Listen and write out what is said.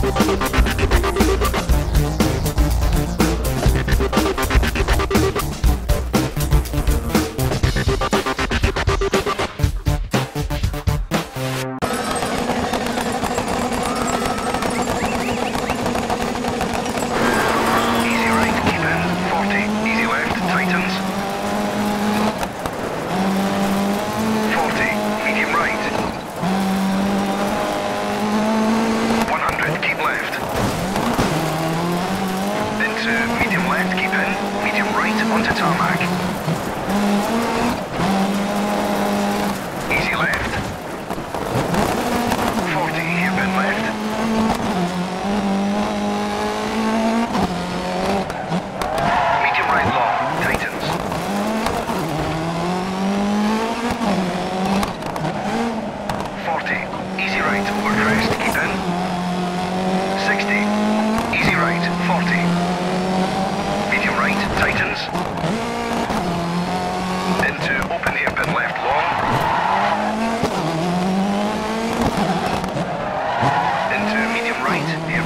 onto tarmac. Easy left. 40, hairpin left. Medium right long, tightens. 40, easy right over crest, keep in. 60, easy right, 40. Medium right, tightens. Into open hairpin left long. Into medium right,